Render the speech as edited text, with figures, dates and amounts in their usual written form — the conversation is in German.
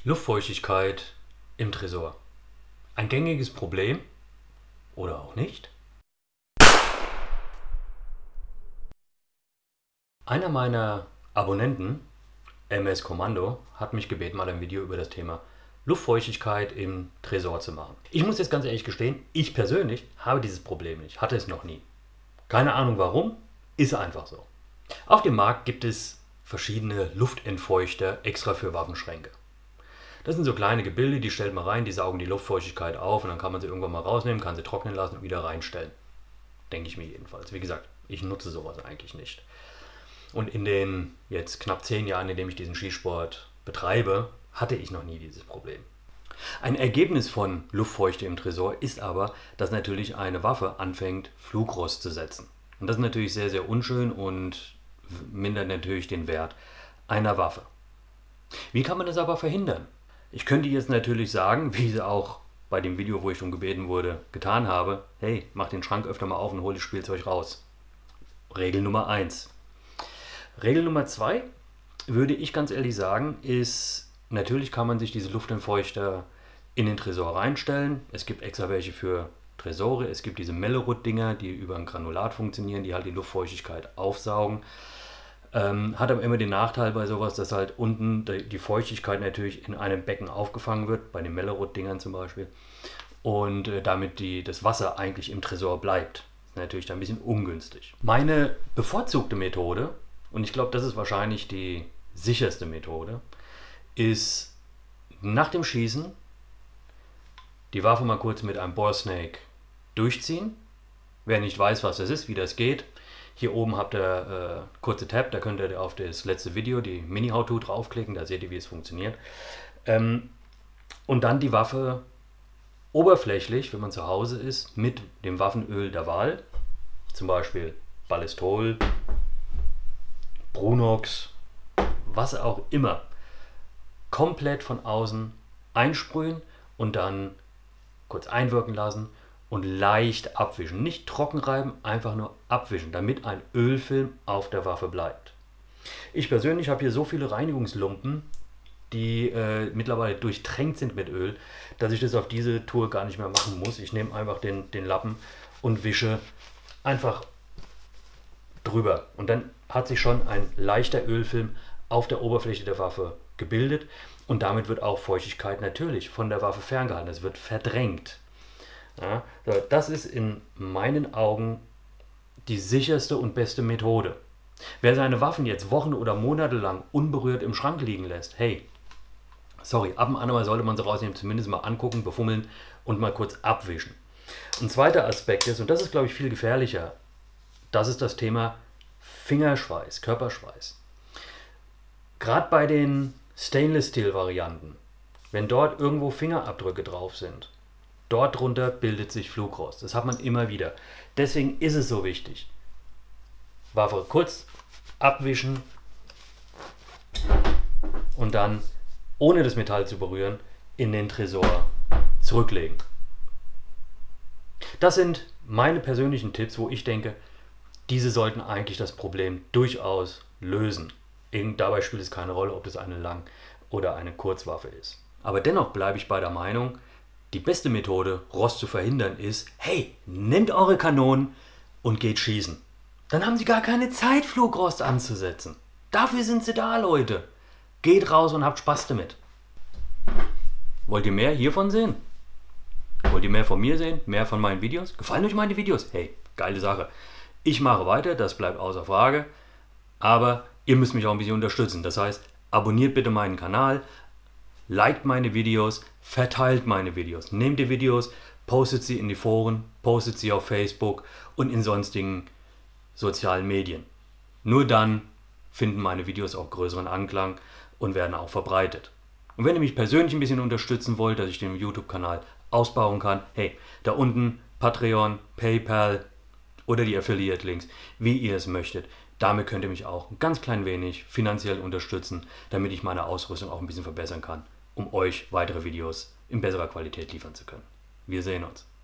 Luftfeuchtigkeit im Tresor. Ein gängiges Problem oder auch nicht? Einer meiner Abonnenten, MS Kommando, hat mich gebeten, mal ein Video über das Thema Luftfeuchtigkeit im Tresor zu machen. Ich muss jetzt ganz ehrlich gestehen, ich persönlich habe dieses Problem nicht, hatte es noch nie. Keine Ahnung warum, ist einfach so. Auf dem Markt gibt es verschiedene Luftentfeuchter extra für Waffenschränke. Das sind so kleine Gebilde, die stellt man rein, die saugen die Luftfeuchtigkeit auf und dann kann man sie irgendwann mal rausnehmen, kann sie trocknen lassen und wieder reinstellen. Denke ich mir jedenfalls. Wie gesagt, ich nutze sowas eigentlich nicht. Und in den jetzt knapp 10 Jahren, in denen ich diesen Skisport betreibe, hatte ich noch nie dieses Problem. Ein Ergebnis von Luftfeuchte im Tresor ist aber, dass natürlich eine Waffe anfängt, Flugrost zu setzen. Und das ist natürlich sehr, sehr unschön und mindert natürlich den Wert einer Waffe. Wie kann man das aber verhindern? Ich könnte jetzt natürlich sagen, wie ich es auch bei dem Video, wo ich darum gebeten wurde, getan habe: Hey, mach den Schrank öfter mal auf und hol das Spielzeug raus. Regel Nummer 1. Regel Nummer 2, würde ich ganz ehrlich sagen, ist, natürlich kann man sich diese Luftentfeuchter in den Tresor reinstellen. Es gibt extra welche für Tresore. Es gibt diese Mellerud-Dinger, die über ein Granulat funktionieren, die halt die Luftfeuchtigkeit aufsaugen. Hat aber immer den Nachteil bei sowas, dass halt unten die Feuchtigkeit natürlich in einem Becken aufgefangen wird, bei den Mellerud-Dingern zum Beispiel, und damit das Wasser eigentlich im Tresor bleibt. Das ist natürlich dann ein bisschen ungünstig. Meine bevorzugte Methode, und ich glaube, das ist wahrscheinlich die sicherste Methode, ist nach dem Schießen die Waffe mal kurz mit einem Boresnake durchziehen. Wer nicht weiß, was das ist, wie das geht, hier oben habt ihr kurze Tab, da könnt ihr auf das letzte Video, die Mini-How-To, draufklicken, da seht ihr, wie es funktioniert. Und dann die Waffe oberflächlich, wenn man zu Hause ist, mit dem Waffenöl der Wahl, zum Beispiel Ballistol, Brunox, was auch immer, komplett von außen einsprühen und dann kurz einwirken lassen und leicht abwischen. Nicht trocken reiben, einfach nur abwischen, damit ein Ölfilm auf der Waffe bleibt. Ich persönlich habe hier so viele Reinigungslumpen, die mittlerweile durchtränkt sind mit Öl, dass ich das auf diese Tour gar nicht mehr machen muss. Ich nehme einfach den Lappen und wische einfach drüber. Und dann hat sich schon ein leichter Ölfilm auf der Oberfläche der Waffe gebildet und damit wird auch Feuchtigkeit natürlich von der Waffe ferngehalten. Es wird verdrängt. Ja, das ist in meinen Augen die sicherste und beste Methode. Wer seine Waffen jetzt Wochen oder Monate lang unberührt im Schrank liegen lässt, hey, sorry, ab und an mal sollte man sie rausnehmen, zumindest mal angucken, befummeln und mal kurz abwischen. Ein zweiter Aspekt ist, und das ist, glaube ich, viel gefährlicher, das ist das Thema Fingerschweiß, Körperschweiß. Gerade bei den Stainless-Steel-Varianten, wenn dort irgendwo Fingerabdrücke drauf sind, dort drunter bildet sich Flugrost. Das hat man immer wieder. Deswegen ist es so wichtig. Waffe kurz abwischen und dann, ohne das Metall zu berühren, in den Tresor zurücklegen. Das sind meine persönlichen Tipps, wo ich denke, diese sollten eigentlich das Problem durchaus lösen. Dabei spielt es keine Rolle, ob das eine Lang- oder eine Kurzwaffe ist. Aber dennoch bleibe ich bei der Meinung, die beste Methode, Rost zu verhindern, ist: Hey, nehmt eure Kanonen und geht schießen. Dann haben sie gar keine Zeit, Flugrost anzusetzen. Dafür sind sie da, Leute. Geht raus und habt Spaß damit. Wollt ihr mehr hiervon sehen? Wollt ihr mehr von mir sehen? Mehr von meinen Videos? Gefallen euch meine Videos? Hey, geile Sache. Ich mache weiter, das bleibt außer Frage. Aber ihr müsst mich auch ein bisschen unterstützen. Das heißt, abonniert bitte meinen Kanal, liked meine Videos, verteilt meine Videos. Nehmt die Videos, postet sie in die Foren, postet sie auf Facebook und in sonstigen sozialen Medien. Nur dann finden meine Videos auch größeren Anklang und werden auch verbreitet. Und wenn ihr mich persönlich ein bisschen unterstützen wollt, dass ich den YouTube-Kanal ausbauen kann, hey, da unten Patreon, PayPal oder die Affiliate-Links, wie ihr es möchtet. Damit könnt ihr mich auch ein ganz klein wenig finanziell unterstützen, damit ich meine Ausrüstung auch ein bisschen verbessern kann, um euch weitere Videos in besserer Qualität liefern zu können. Wir sehen uns.